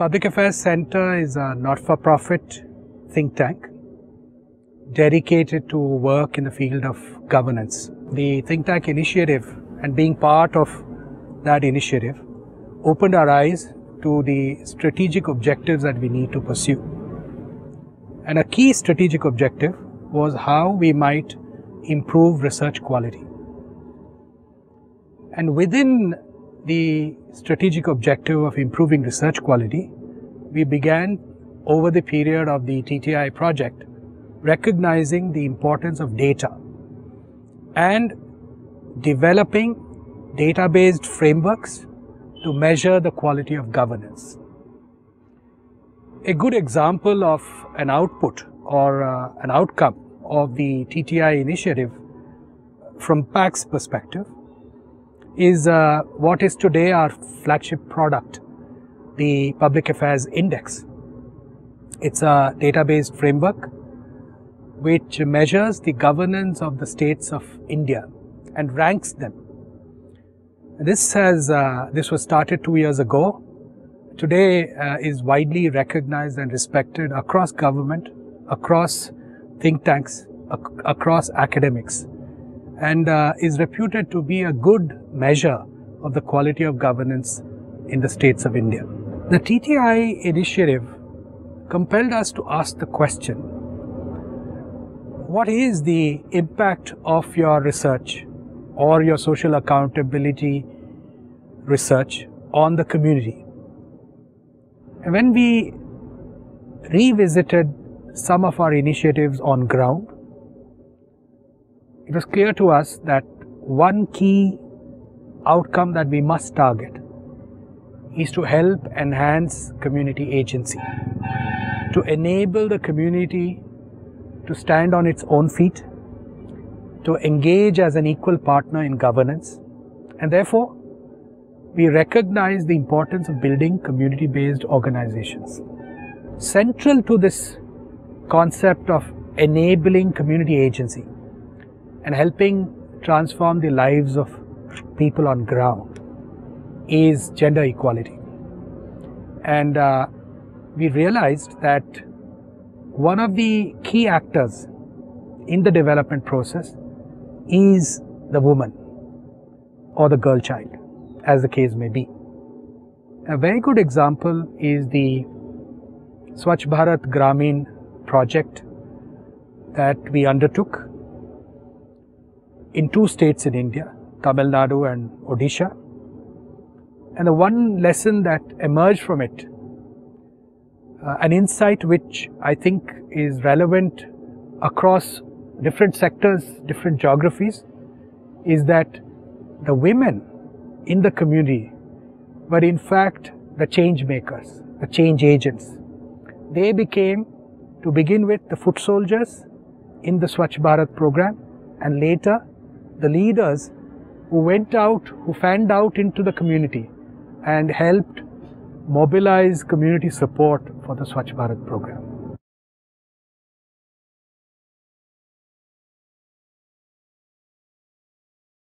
Public Affairs Center is a not-for-profit think tank dedicated to work in the field of governance. The think tank initiative and being part of that initiative opened our eyes to the strategic objectives that we need to pursue. And a key strategic objective was how we might improve research quality. And within the strategic objective of improving research quality, we began over the period of the TTI project recognizing the importance of data and developing data-based frameworks to measure the quality of governance. A good example of an output or an outcome of the TTI initiative from PAC's perspective is what is today our flagship product, the Public Affairs Index. It's a data-based framework which measures the governance of the states of India and ranks them. This was started 2 years ago. Today is widely recognized and respected across government, across think tanks, across academics, and is reputed to be a good measure of the quality of governance in the states of India. The TTI initiative compelled us to ask the question, what is the impact of your research or your social accountability research on the community? And when we revisited some of our initiatives on ground, it was clear to us that one key outcome that we must target is to help enhance community agency, to enable the community to stand on its own feet, to engage as an equal partner in governance, and therefore we recognize the importance of building community-based organizations. Central to this concept of enabling community agency and helping transform the lives of people on ground is gender equality. And we realized that one of the key actors in the development process is the woman or the girl child, as the case may be. A very good example is the Swachh Bharat Gramin project that we undertook in 2 states in India, Tamil Nadu and Odisha. And the one lesson that emerged from it, an insight which I think is relevant across different sectors, different geographies, is that the women in the community were in fact the change makers, the change agents. They became, to begin with, the foot soldiers in the Swachh Bharat program, and later the leaders who went out, who fanned out into the community and helped mobilize community support for the Swachh Bharat program.